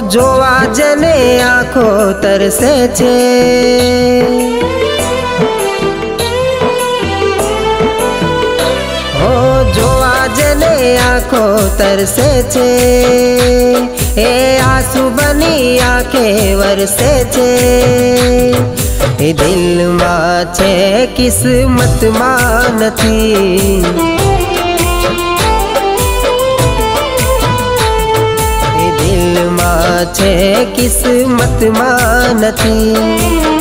જોવા જેને આંખો તરસે છે, જોવા જેને આંખો તરસે છે, એ આંસુ બની આંખે વરસે છે। એ દિલમાં છે કિસ્મતમાં નથી, એ દિલમાં છે કિસ્મતમાં નથી।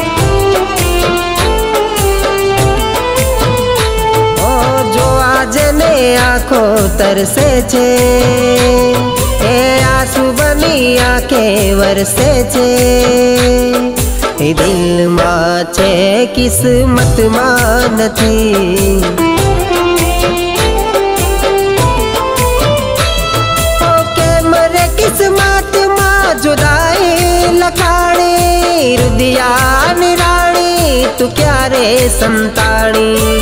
જેને આંખો તરસે છે, એ આંસુ બની આંખે વરસે છે, એ દિલમાં છે કિસ્મતમાં નથી। કેમ રે કિસ્મતમાં જુદાઈ લખાણી, રુદિયાની રાણી તું ક્યારે સંતાણી।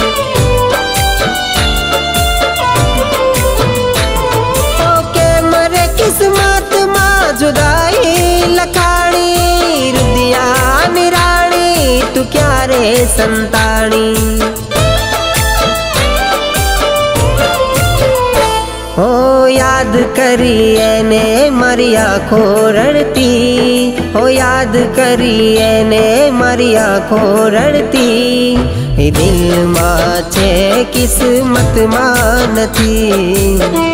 किस्मत जुदाई लखाणी, रुदियानी राणी तू क्या रे संताणी। हो याद करी एने मारी आँखो रड़ती, हो याद करी एने मारी आँखो रड़ती, ए दिल मां छे किस्मत मां नथी,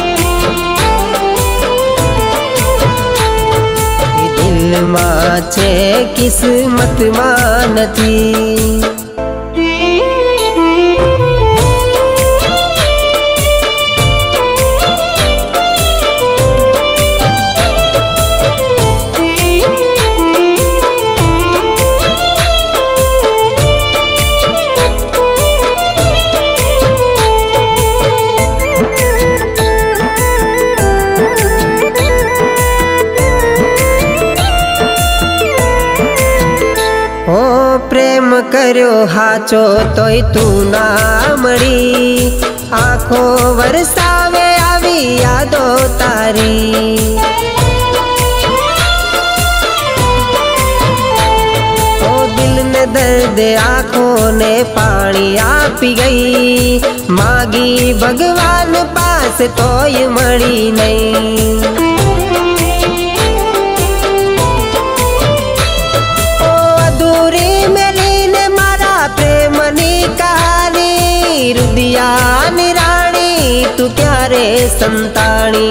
માં છે કિસ્મતમાં નથી। प्रेम कर्यो हाचो तोय तू ना मळी, आँखो वरसावे आवी यादो तारी। ओ दिल ने दर्द आँखों ने पानी आपी गई, मागी भगवान पास तोय मळी नहीं। रुदियानी राणी तू क्या रे संताणी।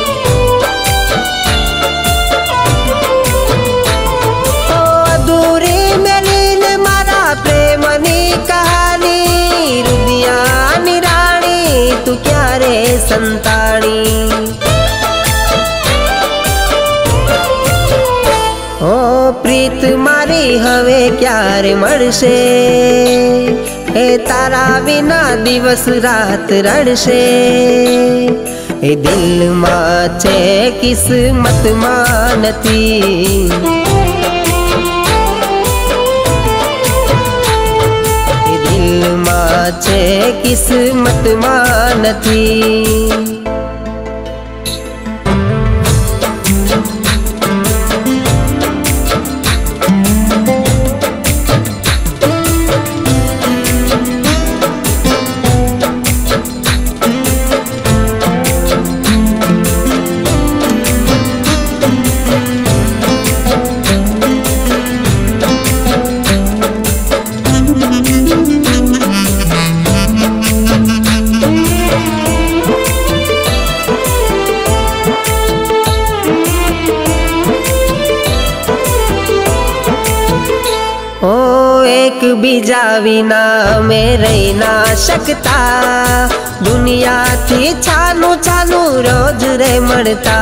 ओ अधूरी मिली ने मारा प्रेमनी कहानी, रुदियानी राणी तू क्या रे संताणी। ओ प्रीत मारी हवे क्यारे मळशे, ए तारा विना दिवस रात रड़शे, ए दिल मां छे किस्मत मां नथी, ए दिल मां छे किस्मत मां नथी। एक बीजा विना में रही ना सकता, दुनिया थी छानू छानू रोज रे मरता।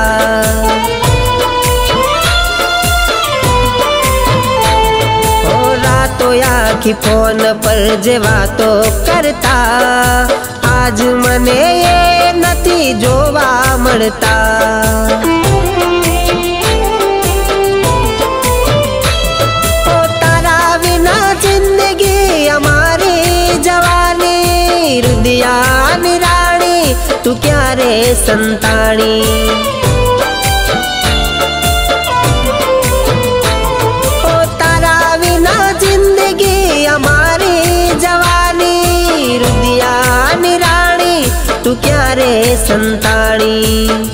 रातों आखी फोन पर जे वातो करता, आज मने ये नथी जोवा मळता। रुदियानी राणी तू क्या रे संताणी। संताणी।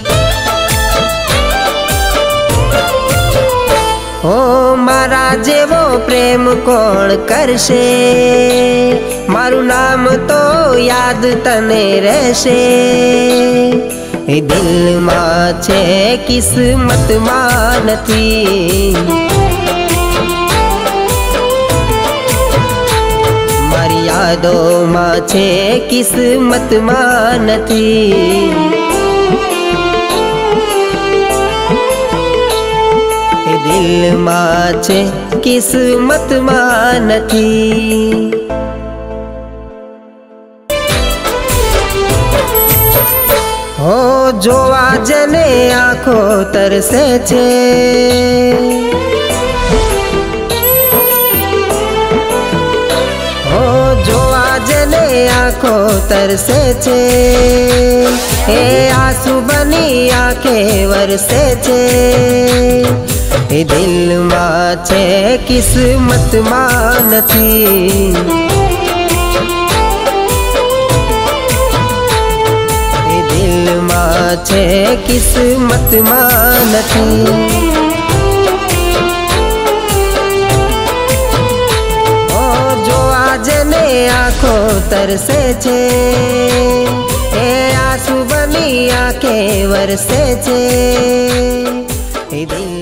ओ मारा जेवो प्रेम कोण करशे, मारू नाम तो याद तने रहशे। दिल मां छे किस्मत मां नथी, मारी यादो मां छे किस्मत मां नथी। दिल मां छे किस्मत मां नथी। हो जोवा जने आँखो तरसे छे, हो जोवा जने आँखो तरसे छे। हे आंसू बनी आँखे वरसे छे। दिल मां छे किस्मत मां नथी, दिल मां छे किस्मत मां नथी। ओ जो आजने आँखो तरसे छे, ए आंसू बनी आँखे वरसे छे। दिल